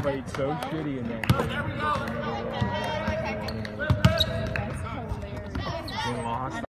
played so shitty in that game. They lost.